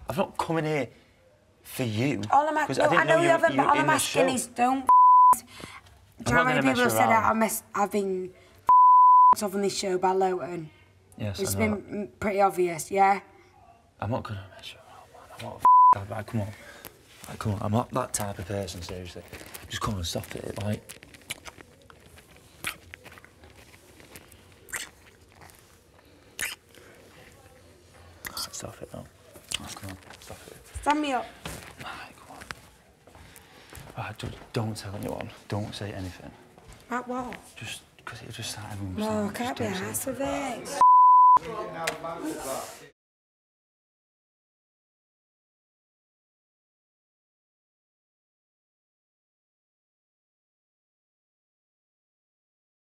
I've not come in here for you. All I'm asking, I know you haven't, but all I'm asking is don't. Do you know how many people have said that I've been off on this show by Lowton? Yes, it's I know been pretty obvious, yeah? I'm not gonna mess you around, man. I'm not a like, come on. Like, come on, I'm not that type of person, seriously. Just come on, stop it, like. Stop it, no. Come on, stop it. Stand me up. Right, come on. Right, don't tell anyone. Don't say anything. At what? Just, because it'll just start everyone. No, I can't be arsed with it.